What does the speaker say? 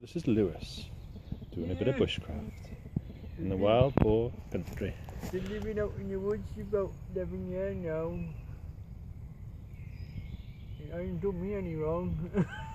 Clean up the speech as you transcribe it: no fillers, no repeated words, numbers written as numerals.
This is Lewis doing a bit of bushcraft in the wild boar country. Been living out in the woods about 11 years now. It hasn't done me any wrong.